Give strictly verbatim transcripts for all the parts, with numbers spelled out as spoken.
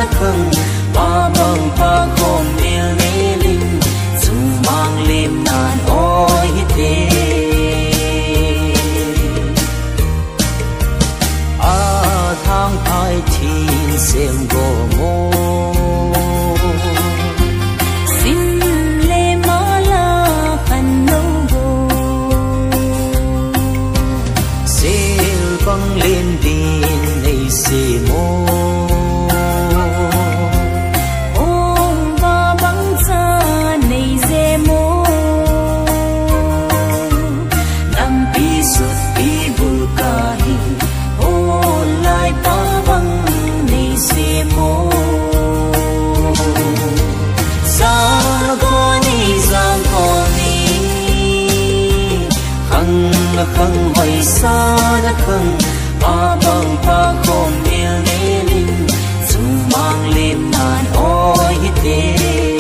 khăng ba băng ba khom miêu lê linh dù mang lên nàn ôi thế à thang ai thiên xem gồ ngô xin lê má la khăn nâu bồ xêu băng lên đền này xê mô khăng hoài xa đã khăng ba băng ba khom miêu lê linh dù mang lên nàn ôi thế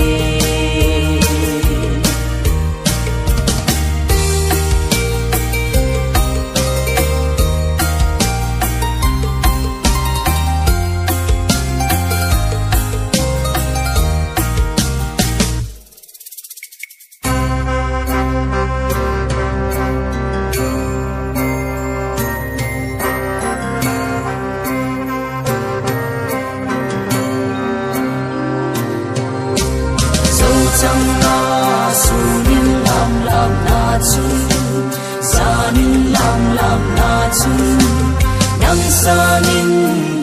chẳng na su nin lam lam na chu sa nin lam lam na chu nang sa nin